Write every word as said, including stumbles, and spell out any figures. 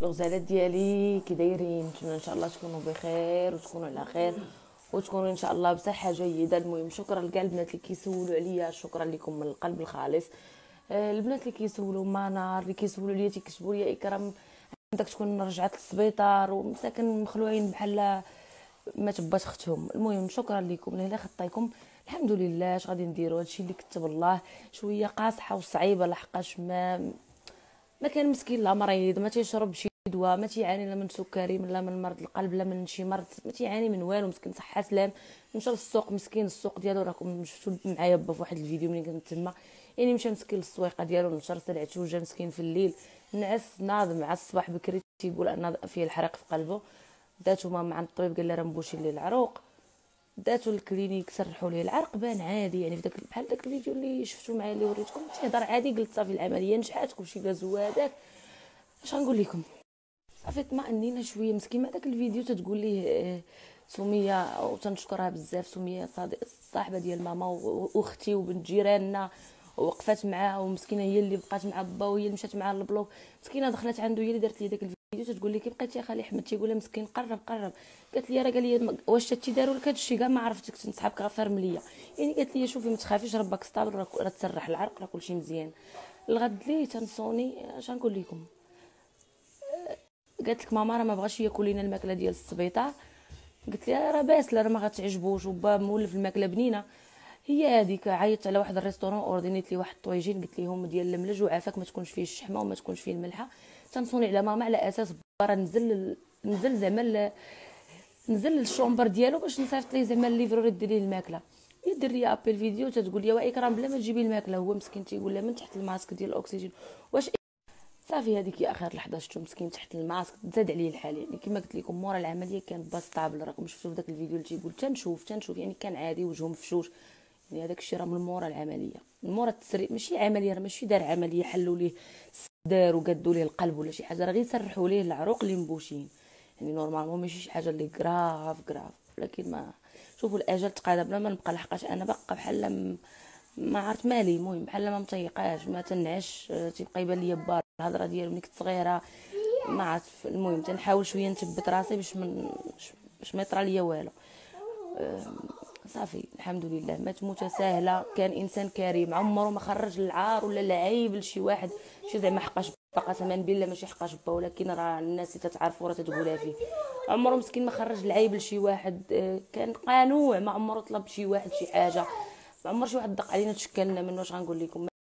الغزالات ديالي كي دايرين؟ نتمنى ان شاء الله تكونوا بخير وتكونوا على خير وتكونوا ان شاء الله بصحه جيده. المهم شكرا لكاع البنات اللي كيسولوا عليا، شكرا لكم من القلب الخالص. آه، البنات اللي كيسولوا منار، اللي كيسولوا ليا تيكتبوا لي اكرام عندك تكون رجعت للسبيطار ومساكن مخلوعين بحال ما تبات اختهم. المهم شكرا لكم لهلا خطيكم. الحمد لله. اش غادي نديروا؟ هادشي اللي كتب الله. شويه قاصحه وصعيبه لحقاش ما ما كان مسكين لا مريض، ما تيشرب شي دواء، ما تيعاني لا من سكري لا من مرض القلب لا من شي مرض، ما تيعاني من والو. مسكين صحه سلام. مشى للسوق مسكين، السوق ديالو راكم شفتوا معايا با فواحد الفيديو ملي كنت تما. يعني مشى مسكين للسويقه ديالو نشر سلعته وجا مسكين في الليل نعس ناض مع الصباح بكري تيقول ان فيه الحريق في قلبه. داتو ماما عند الطبيب قال لها راه مبوشي ليه العروق. داتو الكلينيك سرحوا ليه العرق بان عادي، يعني في داك بحال داك الفيديو اللي شفتوا معايا اللي وريتكم تيهضر عادي. قلت صافي العمليه نجحات كلشي داز هذاك. اش غنقول لكم؟ صافي طمأنينا شويه. مسكين مع داك الفيديو تتقول ليه آه، سميه وتنشكرها بزاف. سميه صادق الصاحبه ديال ماما واختي وبنت جيراننا، وقفات معاه ومسكينه هي اللي بقات مع با وهي اللي مشات معاه للبلوك. مسكينه دخلت عنده هي اللي دارت لي داك الفيديو. تتقول لي كي بقيتي يا خالي احمد؟ تيقول لها مسكين قرب قرب. قالت لي راه قال لي واش تي داروا لك هادشي كاع ما عرفتك تنصحابك غفار مليا. يعني قالت لي شوفي ما تخافيش ربك ستابل، راه تسرح العرق راه كلشي مزيان. الغد لي تنصوني اش غنقول لكم؟ قالت لك ماما راه ما بغاش ياكل لينا الماكله ديال السبيطار. قلت لها راه باسله راه ما غتعجبوش وبا مولف الماكله بنينه. هي هذيك عيطت على واحد الريستورون اوردينيت لي واحد الطويجين قلت لهم ديال الملج وعافاك ما تكونش فيه الشحمه وما تكونش فيه الملحه. تنصوني على ماما على اساس راه نزل نزل زعما نزل للشومبر ديالو باش نصيفط ليه زعما الليفروري دير ليه الماكله. يدير لي ابل فيديو تتقول لي واكرام بلا ما تجيبي الماكله. هو مسكين تيقول لها من تحت الماسك ديال الاكسجين. واش صافي هذيك يا اخر لحظه شفتو مسكين تحت الماسك تزاد عليه الحال. يعني كما قلت لكم مورا العمليه كان باستابل. راكم شفتوا في داك الفيديو اللي تيقول تنشوف تنشوف يعني كان عادي وجهه مفشوش. يعني هذاك الشيء راه من مورا العمليه، من مورا التسريب. ماشي عمليه، راه ماشي دار عمليه حلوا ليه الصدر وقادوا ليه القلب ولا شي حاجه، راه غير سرحوا ليه العروق اللي مبوشين. يعني نورمالمون ماشي شي حاجه اللي كراف كراف. ولكن ما شوفوا الاجل تقادبنا ما نبقى لحقاش انا بقى بحال م- ما عرفت مالي. المهم بحال ما مطيقاش ما تنعش. آه، تيبقى يبان ليا بار الهضره ديالو ملي كنت صغيره ما عرفت. المهم تنحاول شويه نثبت راسي باش من باش ما يطرى ليا والو. صافي الحمد لله. مات موته ساهله. كان انسان كريم عمره ما خرج العار ولا العيب لشي واحد. شي زعما حقاش با قسما بالله ماشي حقاش با، ولكن راه الناس اللي تتعرفوا راه تتقولها فيه. عمره مسكين ما خرج العيب لشي واحد. آه، كان قانوع. ما عمره طلب شي واحد شي حاجه. ما عمر شي واحد دق علينا تشكلنا منه. واش غنقول لكم؟